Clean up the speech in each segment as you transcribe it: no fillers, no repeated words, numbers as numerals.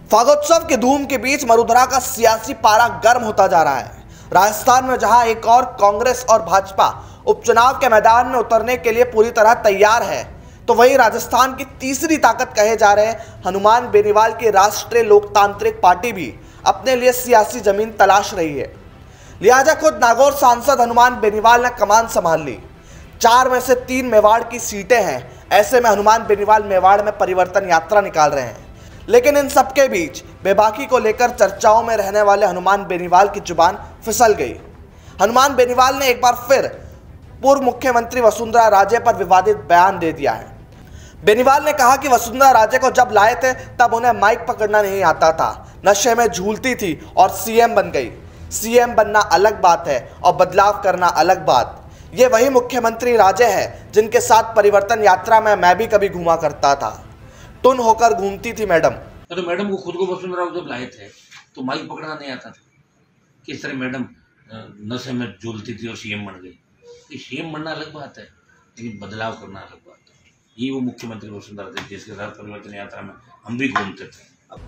फागोत्सव की धूम के बीच वसुंधरा का सियासी पारा गर्म होता जा रहा है। राजस्थान में जहां एक और कांग्रेस और भाजपा उपचुनाव के मैदान में उतरने के लिए पूरी तरह तैयार है, तो वहीं राजस्थान की तीसरी ताकत कहे जा रहे हनुमान बेनीवाल की राष्ट्रीय लोकतांत्रिक पार्टी भी अपने लिए सियासी जमीन तलाश रही है। लिहाजा खुद नागौर सांसद हनुमान बेनीवाल ने कमान संभाल ली। 4 में से 3 मेवाड़ की सीटें हैं। ऐसे में हनुमान बेनीवाल मेवाड़ में परिवर्तन यात्रा निकाल रहे हैं। लेकिन इन सबके बीच बेबाकी को लेकर चर्चाओं में रहने वाले हनुमान बेनीवाल की जुबान फिसल गई। हनुमान बेनीवाल ने एक बार फिर पूर्व मुख्यमंत्री वसुंधरा राजे पर विवादित बयान दे दिया है। बेनीवाल ने कहा कि वसुंधरा राजे को जब लाए थे तब उन्हें माइक पकड़ना नहीं आता था, नशे में झूलती थी और सीएम बन गई। सीएम बनना अलग बात है और बदलाव करना अलग बात। ये वही मुख्यमंत्री राजे हैं जिनके साथ परिवर्तन यात्रा में मैं भी कभी घूमा करता था। टुन होकर घूमती थी मैडम। तो मैडम को खुद को वसुंधरा जब लाए थे तो माइक पकड़ना नहीं आता था। किस तरह मैडम नशे में झूलती थी और सीएम बन गई। सीएम बनना अलग बात है, लेकिन बदलाव करना अलग बात है। ये वो मुख्यमंत्री वसुंधरा थे जिसके साथ परिवर्तन यात्रा में हम भी घूमते थे।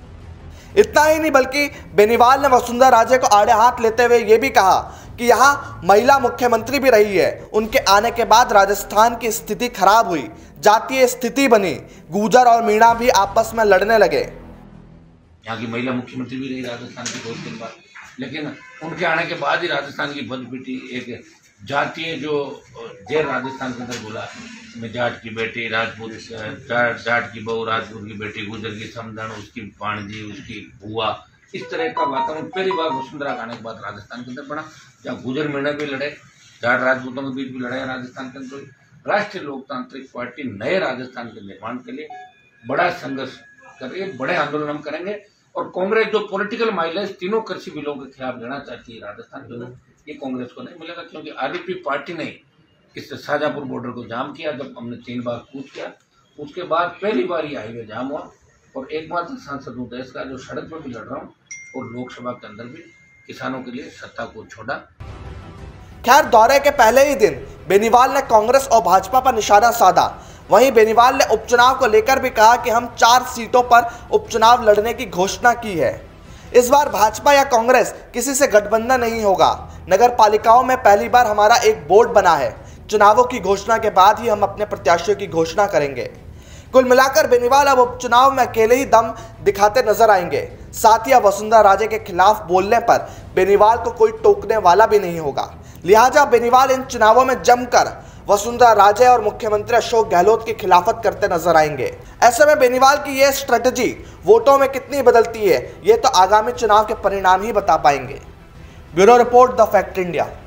इतना ही नहीं बल्कि बेनीवाल ने वसुंधरा राजे को आड़े हाथ लेते हुए ये भी कहा कि यहाँ महिला मुख्यमंत्री भी रही है। उनके आने के बाद राजस्थान की स्थिति खराब हुई, जातीय स्थिति बनी, गुर्जर और मीणा भी आपस में लड़ने लगे। यहाँ की महिला मुख्यमंत्री भी रही राजस्थान की 2 दिन बाद, लेकिन उनके आने के बाद ही राजस्थान की बंद पीटी एक जातीय जो जेर राजस्थान के अंदर बोला में जाट की बेटी राजपूत, जाट की बहू राजपूत की बेटी, गुर्जर की समधन, उसकी भांजी, उसकी बुआ, इस तरह का वातावरण पहली बार वसुंधरा आने के बाद राजस्थान के अंदर बना, जहाँ गुर्जर मीणा भी लड़े, जाट राजपूतों के बीच भी लड़ाई राजस्थान के अंदर। राष्ट्रीय लोकतांत्रिक पार्टी नए राजस्थान के निर्माण के लिए बड़ा संघर्ष कर रही है, बड़े आंदोलन हम करेंगे। और कांग्रेस जो पॉलिटिकल माइलेज तीनों कृषि बिलों के खिलाफ लेना चाहती है राजस्थान के अंदर, ये कांग्रेस को नहीं मिलेगा, क्योंकि आरजेपी पार्टी ने इस शाहजहांपुर बॉर्डर को जाम किया। जब हमने 3 बार कूच किया, उसके बाद पहली बार ये हाईवे जाम हुआ और एकमात्र सांसद हूँ देश का जो सड़क पर भी लड़ रहा हूँ और लोकसभा के अंदर भी किसानों के लिए सत्ता को छोड़ा। खैर, दौरे के पहले ही दिन बेनीवाल ने कांग्रेस और भाजपा पर निशाना साधा। वहीं बेनीवाल ने उपचुनाव को लेकर भी कहा कि हम 4 सीटों पर उपचुनाव लड़ने की घोषणा की है। इस बार भाजपा या कांग्रेस किसी से गठबंधन नहीं होगा। नगर पालिकाओं में पहली बार हमारा एक बोर्ड बना है। चुनावों की घोषणा के बाद ही हम अपने प्रत्याशियों की घोषणा करेंगे। कुल मिलाकर बेनीवाल अब उपचुनाव में अकेले ही दम दिखाते नजर आएंगे। साथ ही वसुंधरा राजे के खिलाफ बोलने पर बेनीवाल को कोई टोकने वाला भी नहीं होगा। लिहाजा बेनीवाल इन चुनावों में जमकर वसुंधरा राजे और मुख्यमंत्री अशोक गहलोत की खिलाफत करते नजर आएंगे। ऐसे में बेनीवाल की यह स्ट्रेटजी वोटों में कितनी बदलती है, ये तो आगामी चुनाव के परिणाम ही बता पाएंगे। Bureau report, the fact India.